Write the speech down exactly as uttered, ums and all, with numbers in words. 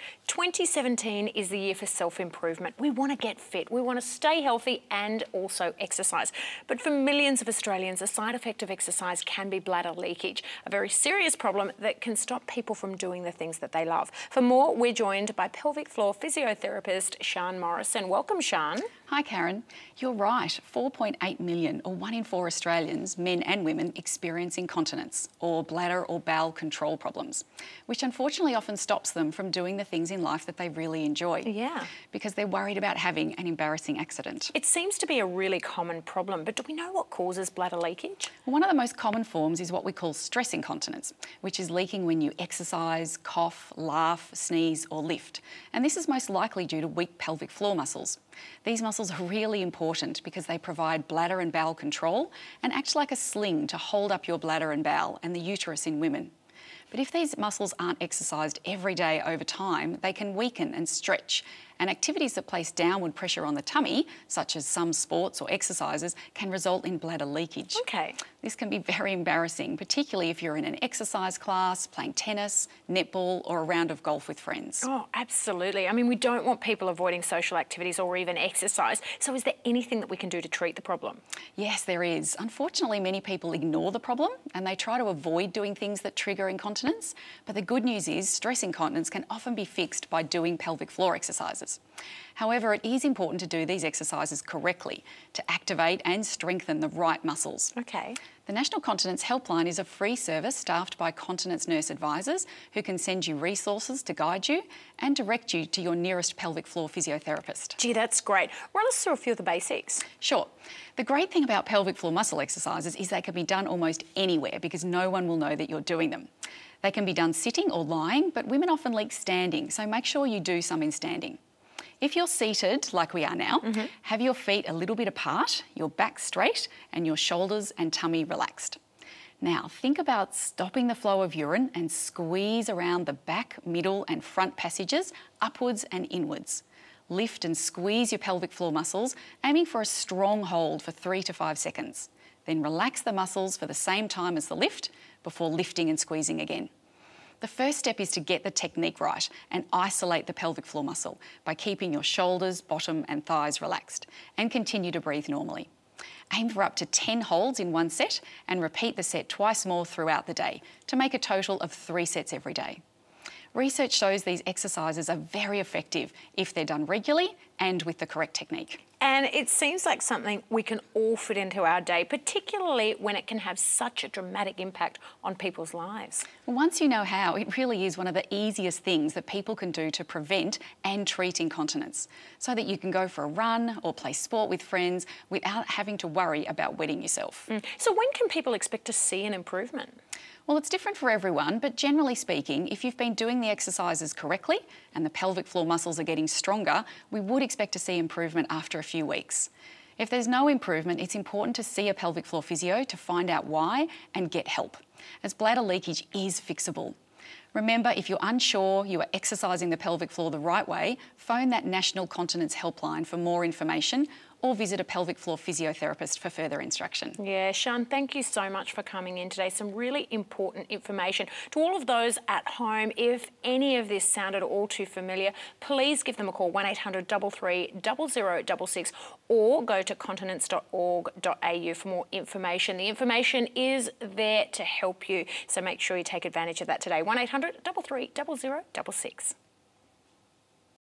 twenty seventeen is the year for self-improvement. We want to get fit, we want to stay healthy and also exercise. But for millions of Australians, a side effect of exercise can be bladder leakage, a very serious problem that can stop people from doing the things that they love. For more, we're joined by pelvic floor physiotherapist Sian Morrison. Welcome, Sian. Hi Karen, you're right, four point eight million or one in four Australians, men and women, experience incontinence or bladder or bowel control problems, which unfortunately often stops them from doing the things in life that they really enjoy. Yeah. Because they're worried about having an embarrassing accident. It seems to be a really common problem, but do we know what causes bladder leakage? One of the most common forms is what we call stress incontinence, which is leaking when you exercise, cough, laugh, sneeze or lift. And this is most likely due to weak pelvic floor muscles. These muscles are really important because they provide bladder and bowel control and act like a sling to hold up your bladder and bowel and the uterus in women. But if these muscles aren't exercised every day over time, they can weaken and stretch. And activities that place downward pressure on the tummy, such as some sports or exercises, can result in bladder leakage. Okay. This can be very embarrassing, particularly if you're in an exercise class, playing tennis, netball, or a round of golf with friends. Oh, absolutely. I mean, we don't want people avoiding social activities or even exercise. So is there anything that we can do to treat the problem? Yes, there is. Unfortunately, many people ignore the problem and they try to avoid doing things that trigger incontinence. But the good news is stress incontinence can often be fixed by doing pelvic floor exercises. However, it is important to do these exercises correctly to activate and strengthen the right muscles. Okay. The National Continence Helpline is a free service staffed by continence nurse advisors who can send you resources to guide you and direct you to your nearest pelvic floor physiotherapist. Gee, that's great. Run us through a few of the basics. Sure. The great thing about pelvic floor muscle exercises is they can be done almost anywhere because no one will know that you're doing them. They can be done sitting or lying, but women often leak standing, so make sure you do some in standing. If you're seated, like we are now, mm-hmm. have your feet a little bit apart, your back straight, and your shoulders and tummy relaxed. Now, think about stopping the flow of urine and squeeze around the back, middle and front passages, upwards and inwards. Lift and squeeze your pelvic floor muscles, aiming for a strong hold for three to five seconds. Then relax the muscles for the same time as the lift before lifting and squeezing again. The first step is to get the technique right and isolate the pelvic floor muscle by keeping your shoulders, bottom and thighs relaxed and continue to breathe normally. Aim for up to ten holds in one set and repeat the set twice more throughout the day to make a total of three sets every day. Research shows these exercises are very effective if they're done regularly and with the correct technique. And it seems like something we can all fit into our day, particularly when it can have such a dramatic impact on people's lives. Once you know how, it really is one of the easiest things that people can do to prevent and treat incontinence, so that you can go for a run or play sport with friends without having to worry about wetting yourself. Mm. So when can people expect to see an improvement? Well, it's different for everyone, but generally speaking, if you've been doing the exercises correctly and the pelvic floor muscles are getting stronger, we would expect to see improvement after a few weeks. If there's no improvement, it's important to see a pelvic floor physio to find out why and get help, as bladder leakage is fixable. Remember, if you're unsure you are exercising the pelvic floor the right way, phone that National Continence Helpline for more information or visit a pelvic floor physiotherapist for further instruction. Yeah, Sian, thank you so much for coming in today. Some really important information. To all of those at home, if any of this sounded all too familiar, please give them a call, one eight hundred, three three, zero zero six six, or go to continence dot org dot a u for more information. The information is there to help you, so make sure you take advantage of that today. one eight hundred, three three, zero zero six six.